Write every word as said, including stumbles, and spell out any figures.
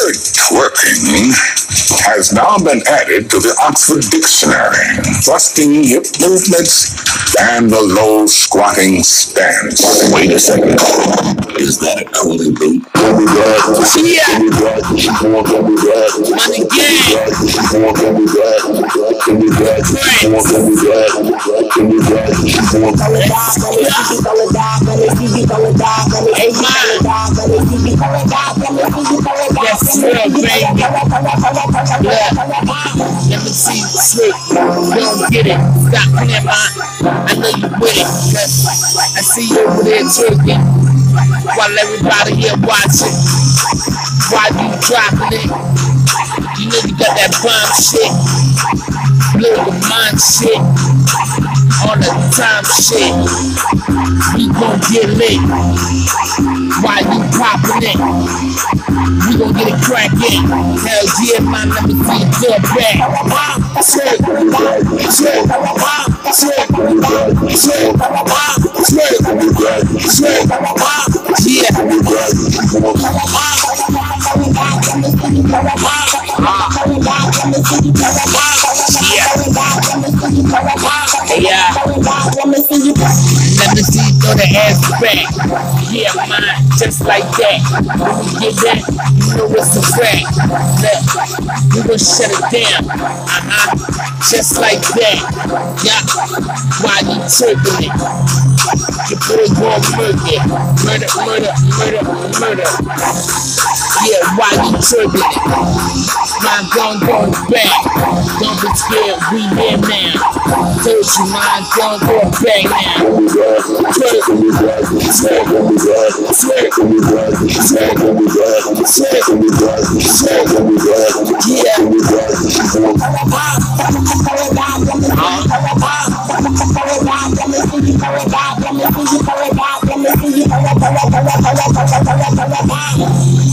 word twerking has now been added to the Oxford Dictionary, thrusting hip movements and the low squatting stance. Wait a second. Is that a coolie beat? Yeah. Money gang. Hey, man. That's real, baby. Yeah. Let me see you slip. You don't get it. Stop playing, man. I know you with it. I see you over there twerking while everybody here watching. Why you dropping it? You know you got that bomb shit, blow the mind shit, all the time shit. We gon' get lit. Why you popping it? We gon' get it crackin'. Hell yeah, man, let me see you do it back. Twerk, twerk, twerk, twerk, twerk, yeah. Yeah. Yeah. Let me see you throw the ass back. Yeah, man, just like that. When we get that, you know it's a fact. Look, we gon' shut it down. Uh-huh. Just like that. Yeah. Why you twerking it? Your boy gon' murder. Murder, murder, murder, murder. Yeah, why you twerking it? Man, gon' go back. Don't be scared, we here now. Told you, man, gon' go back now. Twerk, twerk, twerk, twerk, twerk, twerk, yeah. Uh-huh.